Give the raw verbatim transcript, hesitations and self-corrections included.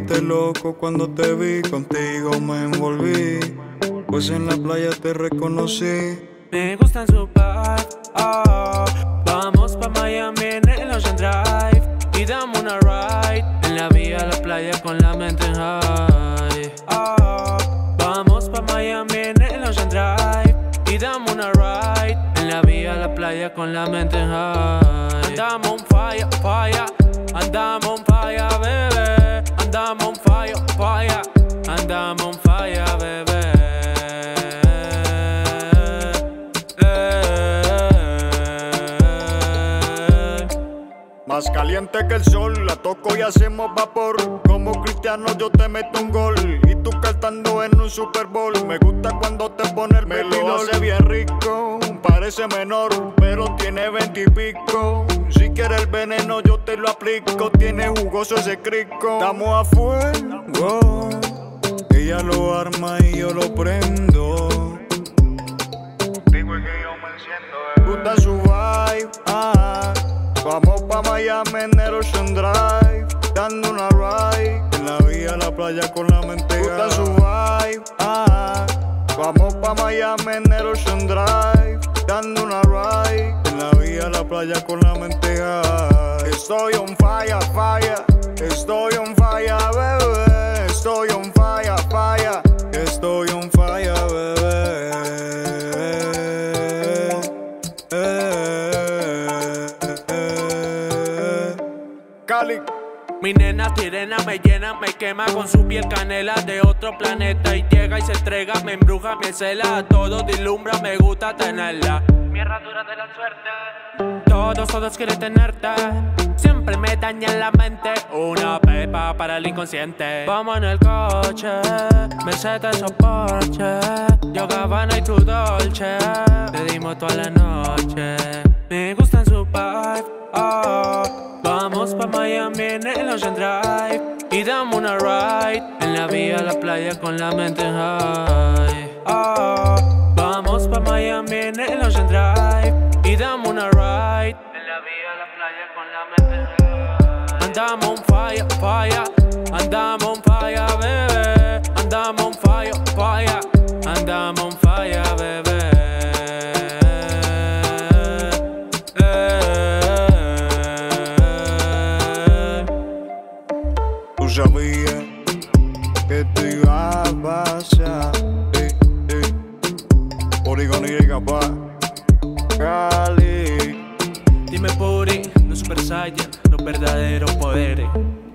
volviste loco cuando te vi, contigo me envolví, pues en la playa te reconocí. Me gustan su vibe, oh. Vamos pa' Miami en el Ocean Drive y damos una ride en la vía a la playa con la mente en high, oh. Vamos pa' Miami en el Ocean Drive y damos una ride en la vía a la playa con la mente en high. Andamos on fire, fire, andamos on fire, bebé. Andamos on fire, fire, andamos on fire, bebé. Más caliente que el sol, la toco y hacemos vapor. Como Cristiano yo te meto un gol y tú cantando en un Super Bowl. Me gusta cuando te pone el me lo hace bien rico, parece menor, pero tiene veinte y pico. Si quieres el veneno yo te lo aplico, tiene jugoso ese crico. Estamos a fuego, ella lo arma y yo lo prendo. Digo es que yo me enciendo, eh. Gusta su vibe, ah. Vamos pa' Miami en el Ocean Drive, dando una ride en la vía a la playa con la mente. Gusta su vibe, ah. Vamos pa' Miami en el Ocean Drive, dando una ride en la vía a la playa con la mente. Estoy on fire, fire, estoy on fire, bebé. Estoy on fire, fire, estoy on fire, bebé. Kalic. Mi nena sirena me llena, me quema con su piel canela de otro planeta. Y llega y se entrega, me embruja, me cela, a todos dilumbra, me gusta tenerla. Mi herradura de la suerte, todos, todos quieren tenerte. Siempre me daña la mente, una pepa para el inconsciente. Vamos en el coche, Mercedes o Porsche, yo Gabbana y tu Dolce, le dimos toda la noche. Me gustan su vibe, oh. Vamos pa' Miami en el Ocean Drive y damos una ride en la vía a la playa con la mente en high, oh. Vamos pa' Miami en el Ocean Drive y damos una ride en la vía a la playa con la mente en high. Andamos on fire, fire, andamos on fire, bebé. Andamos on fire, fire, andamos on fire, bebé. Sabía que te iba a pasar, eh, eh. Oregon y capaz, Kalic. Dime Pury, los Super Saiyan, los verdaderos poderes.